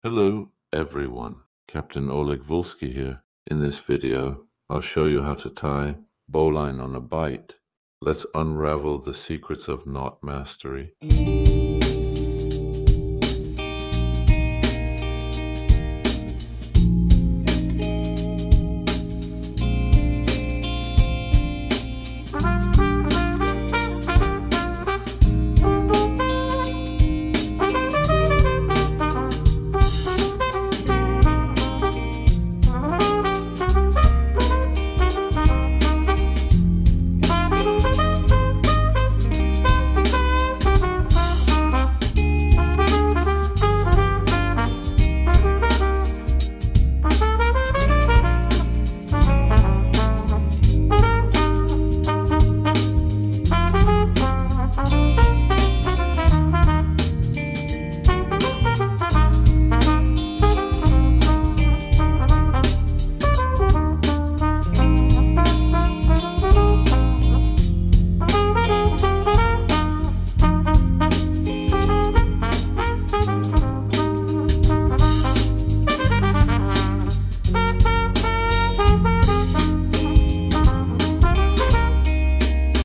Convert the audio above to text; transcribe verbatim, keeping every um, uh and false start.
Hello everyone, Captain Oleg Volsky here. In this video, I'll show you how to tie bowline on a bight. Let's unravel the secrets of knot mastery.